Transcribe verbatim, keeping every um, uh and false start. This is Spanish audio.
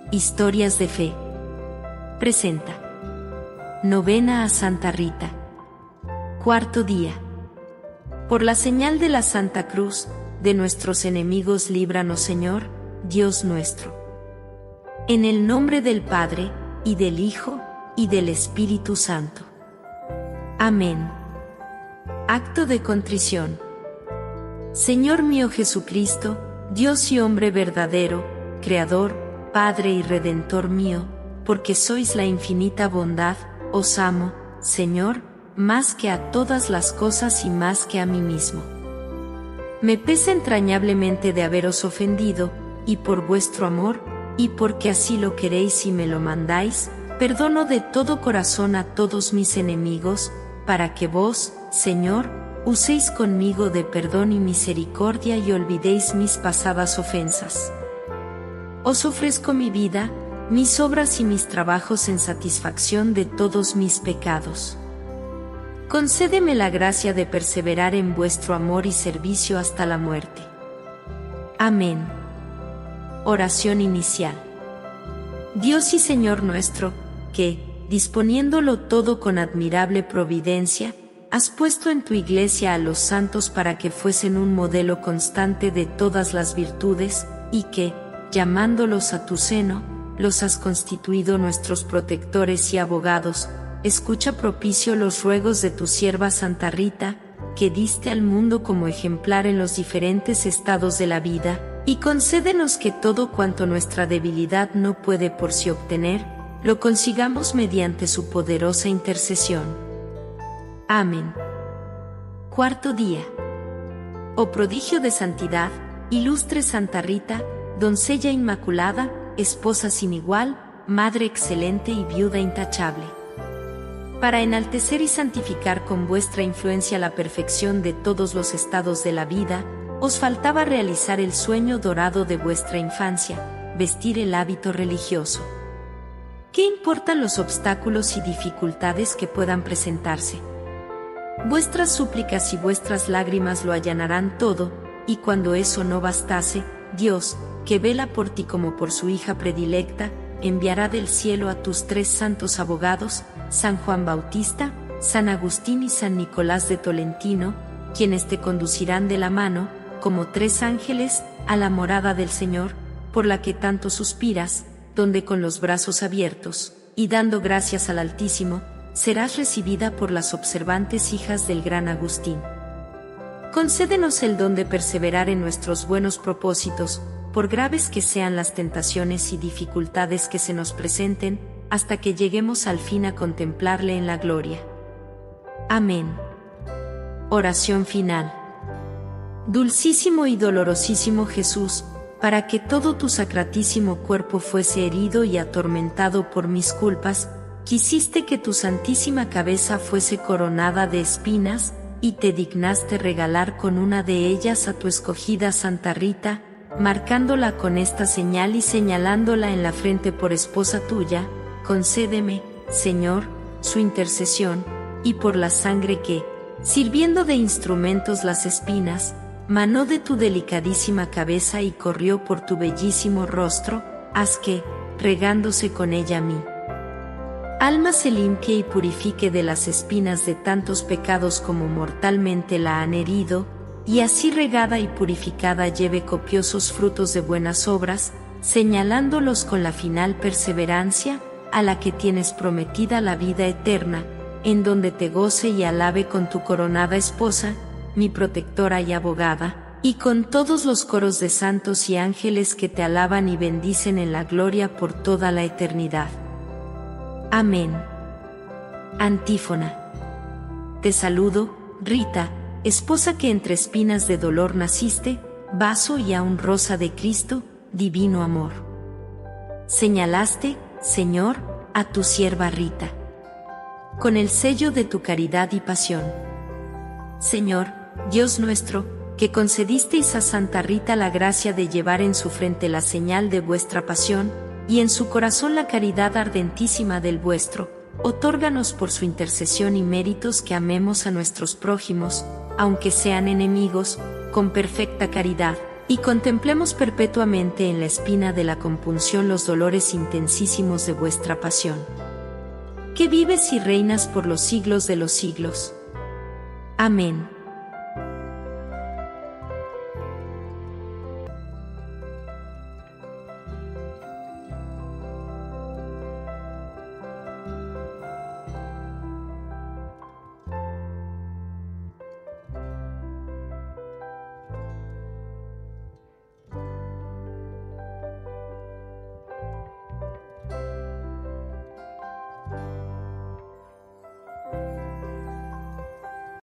Historias de Fe presenta Novena a Santa Rita. Cuarto día. Por la señal de la Santa Cruz, de nuestros enemigos líbranos, Señor, Dios nuestro. En el nombre del Padre, y del Hijo, y del Espíritu Santo. Amén. Acto de contrición. Señor mío Jesucristo, Dios y hombre verdadero, Creador, Padre y Redentor mío, porque sois la infinita bondad, os amo, Señor, más que a todas las cosas y más que a mí mismo. Me pesa entrañablemente de haberos ofendido, y por vuestro amor, y porque así lo queréis y me lo mandáis, perdono de todo corazón a todos mis enemigos, para que vos, Señor, uséis conmigo de perdón y misericordia y olvidéis mis pasadas ofensas. Os ofrezco mi vida, mis obras y mis trabajos en satisfacción de todos mis pecados. Concédeme la gracia de perseverar en vuestro amor y servicio hasta la muerte. Amén. Oración inicial. Dios y Señor nuestro, que, disponiéndolo todo con admirable providencia, has puesto en tu Iglesia a los santos para que fuesen un modelo constante de todas las virtudes, y que, llamándolos a tu seno, los has constituido nuestros protectores y abogados. Escucha propicio los ruegos de tu sierva Santa Rita, que diste al mundo como ejemplar en los diferentes estados de la vida, y concédenos que todo cuanto nuestra debilidad no puede por sí obtener, lo consigamos mediante su poderosa intercesión. Amén. Cuarto día. Oh prodigio de santidad, ilustre Santa Rita, doncella inmaculada, esposa sin igual, madre excelente y viuda intachable. Para enaltecer y santificar con vuestra influencia la perfección de todos los estados de la vida, os faltaba realizar el sueño dorado de vuestra infancia, vestir el hábito religioso. ¿Qué importan los obstáculos y dificultades que puedan presentarse? Vuestras súplicas y vuestras lágrimas lo allanarán todo, y cuando eso no bastase, Dios, que vela por ti como por su hija predilecta, enviará del cielo a tus tres santos abogados, San Juan Bautista, San Agustín y San Nicolás de Tolentino, quienes te conducirán de la mano, como tres ángeles, a la morada del Señor, por la que tanto suspiras, donde con los brazos abiertos, y dando gracias al Altísimo, serás recibida por las observantes hijas del gran Agustín. Concédenos el don de perseverar en nuestros buenos propósitos, por graves que sean las tentaciones y dificultades que se nos presenten, hasta que lleguemos al fin a contemplarle en la gloria. Amén. Oración final. Dulcísimo y dolorosísimo Jesús, para que todo tu sacratísimo cuerpo fuese herido y atormentado por mis culpas, quisiste que tu santísima cabeza fuese coronada de espinas, y te dignaste regalar con una de ellas a tu escogida Santa Rita, marcándola con esta señal y señalándola en la frente por esposa tuya. Concédeme, Señor, su intercesión, y por la sangre que, sirviendo de instrumentos las espinas, manó de tu delicadísima cabeza y corrió por tu bellísimo rostro, haz que, regándose con ella mi alma se limpie y purifique de las espinas de tantos pecados como mortalmente la han herido, y así regada y purificada lleve copiosos frutos de buenas obras, señalándolos con la final perseverancia, a la que tienes prometida la vida eterna, en donde te goce y alabe con tu coronada esposa, mi protectora y abogada, y con todos los coros de santos y ángeles que te alaban y bendicen en la gloria por toda la eternidad. Amén. Antífona. Te saludo, Rita, esposa que entre espinas de dolor naciste, vaso y aún rosa de Cristo, divino amor. Señalaste, Señor, a tu sierva Rita, con el sello de tu caridad y pasión. Señor, Dios nuestro, que concedisteis a Santa Rita la gracia de llevar en su frente la señal de vuestra pasión, y en su corazón la caridad ardentísima del vuestro, otórganos por su intercesión y méritos que amemos a nuestros prójimos, aunque sean enemigos, con perfecta caridad, y contemplemos perpetuamente en la espina de la compunción los dolores intensísimos de vuestra pasión, que vives y reinas por los siglos de los siglos. Amén.